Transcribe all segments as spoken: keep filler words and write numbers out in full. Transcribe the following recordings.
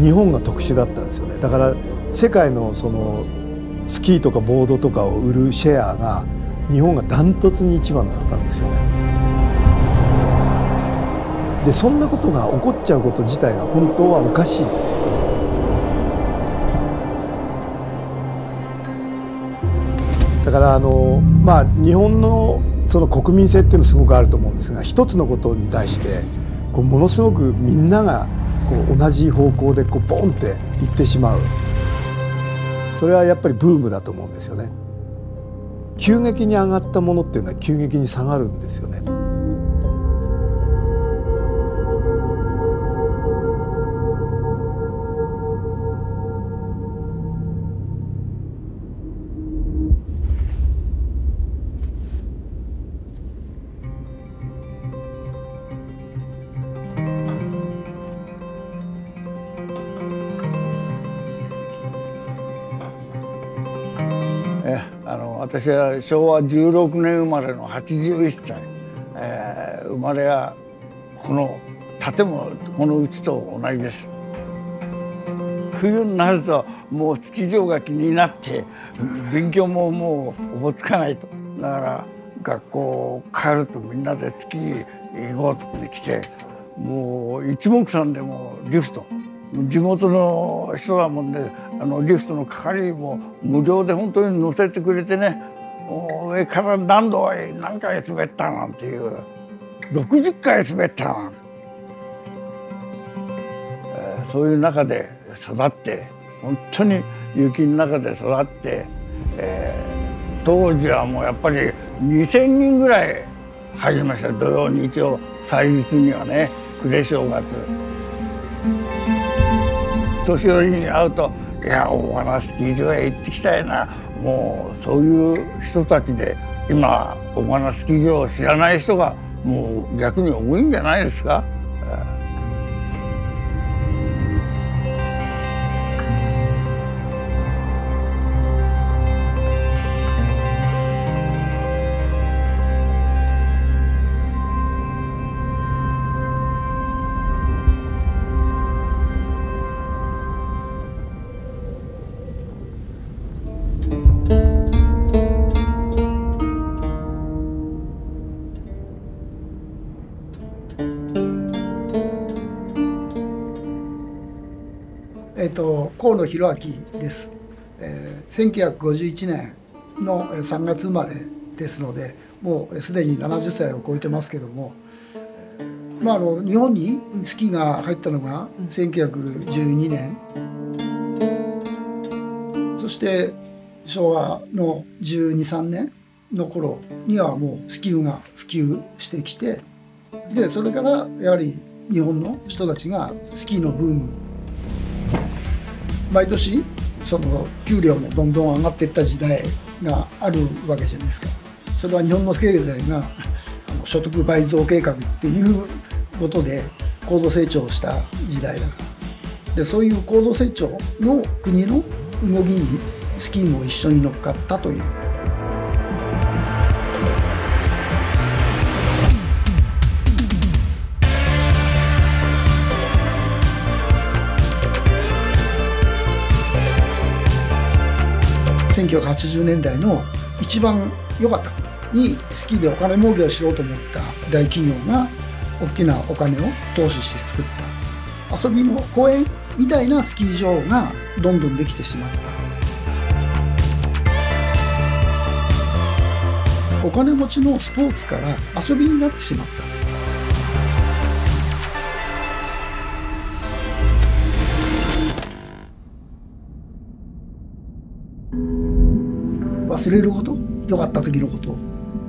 日本が特殊だったんですよね。だから世界のそのスキーとかボードとかを売るシェアが日本がダントツに一番だったんですよね。でそんなことが起こっちゃうこと自体が本当はおかしいんですよね。だからあのまあ日本のその国民性っていうのすごくあると思うんですが、一つのことに対してこうものすごくみんながこう同じ方向でこうボンっていってしまう。それはやっぱりブームだと思うんですよね。急激に上がったものっていうのは急激に下がるんですよね。 あの私はしょうわじゅうろくねん生まれのはちじゅういっさい、えー、生まれはこの建物このうちと同じです。冬になるともうスキー場が気になって勉強ももうおぼつかないと。だから学校帰るとみんなでスキー行こうと来て、もう一目散でもリフト地元の人だもんで、あのリフトの係も無料で本当に乗せてくれてね、上から何度何回滑ったなんていうろくじゅっかい滑ったなんて、えー、そういう中で育って本当に雪の中で育って、えー、当時はもうやっぱりにせんにんぐらい入りました。土曜日曜祭日にはね、暮れ正月。年寄りに会うと「いや大花スキー場へ行ってきたいな」、もうそういう人たちで今大花スキー場を知らない人がもう逆に多いんじゃないですか。 えっと、河野弘明です、えー、せんきゅうひゃくごじゅういちねんのさんがつ生まれですので、もうすでにななじゅっさいを超えてますけども、まあ、あの日本にスキーが入ったのがせんきゅうひゃくじゅうにねん、そしてしょうわのじゅうに、さんねんの頃にはもうスキーが普及してきて、でそれからやはり日本の人たちがスキーのブーム、毎年その給料もどんどん上がっていった時代があるわけじゃないですか。それは日本の経済が所得倍増計画っていうことで高度成長した時代だから、でそういう高度成長の国の動きにスキーも一緒に乗っかったという。せんきゅうひゃくはちじゅうねんだいの一番良かった頃にスキーでお金儲けをしようと思った大企業が大きなお金を投資して作った遊びの公園みたいなスキー場がどんどんできてしまった。お金持ちのスポーツから遊びになってしまった。忘れること、良かった時のこと。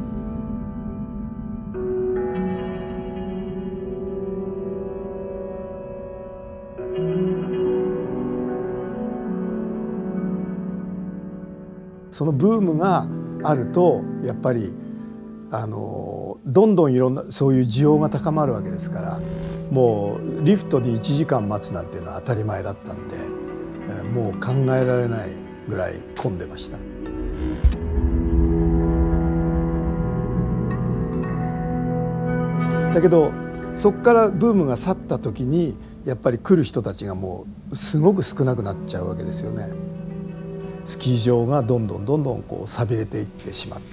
そのブームがあるとやっぱりあのどんどんいろんなそういう需要が高まるわけですから、もうリフトにいちじかん待つなんていうのは当たり前だったんで、もう考えられないぐらい混んでました。だけどそこからブームが去った時にやっぱり来る人たちがもうすごく少なくなっちゃうわけですよね。スキー場がどんどんどんどんこう寂れていってしまった。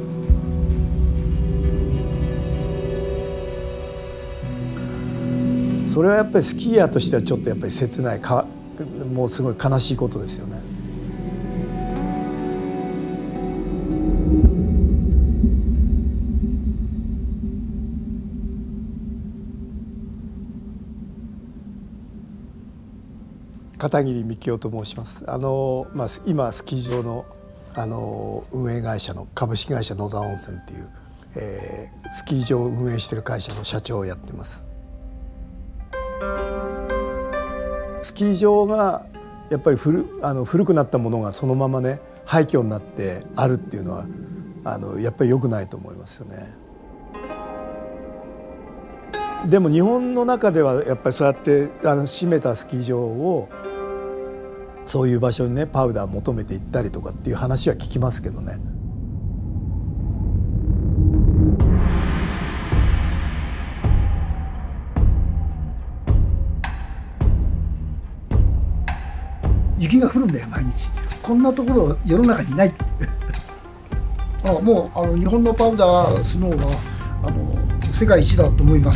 それはやっぱりスキーヤーとしてはちょっとやっぱり切ないか、もうすごい悲しいことですよね。片桐幹夫と申します。あの、まあ、今スキー場の、あの運営会社の株式会社野沢温泉っていう、えー、スキー場を運営している会社の社長をやってます。スキー場がやっぱり 古, あの古くなったものがそのままね廃墟になってあるっていうのはあのやっぱり良くないと思いますよね。でも日本の中ではやっぱりそうやってあの閉めたスキー場をそういう場所にねパウダー求めて行ったりとかっていう話は聞きますけどね。 雪が降るんだよ毎日。こんなところ世の中にないあもうあの日本のパウダースノーはあの世界一だと思います。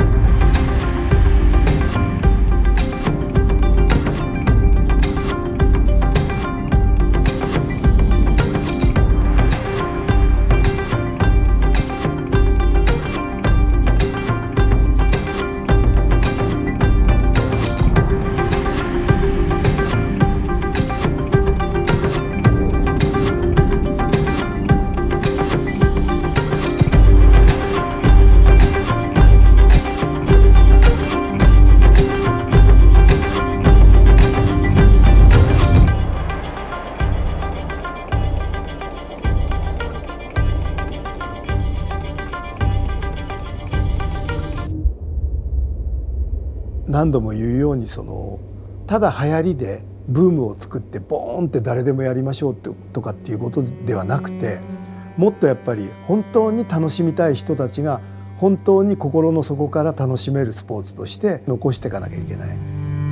何度も言うようにそのただ流行りでブームを作ってボーンって誰でもやりましょうとかっていうことではなくて、もっとやっぱり本当に楽しみたい人たちが本当に心の底から楽しめるスポーツとして残していかなきゃいけない。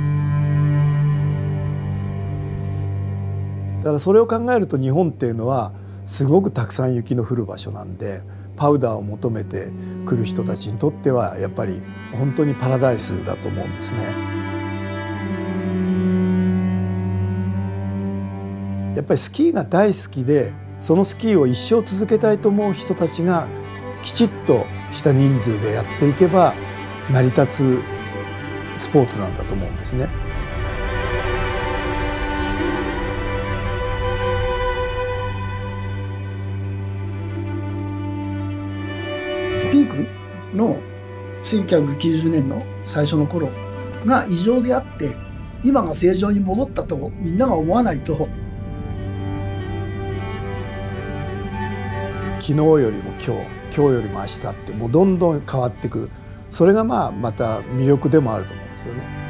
だからそれを考えると日本っていうのはすごくたくさん雪の降る場所なんで、パウダーを求めて来る人たちにとってはやっぱり本当にパラダイスだと思うんですね。やっぱりスキーが大好きでそのスキーを一生続けたいと思う人たちがきちっとした人数でやっていけば成り立つスポーツなんだと思うんですね。 ピークのせんきゅうひゃくきゅうじゅうねんの最初の頃が異常であって今が正常に戻ったとみんなが思わないと、 昨日よりも今日、今日よりも明日ってもうどんどん変わっていく、それがまあまた魅力でもあると思うんですよね。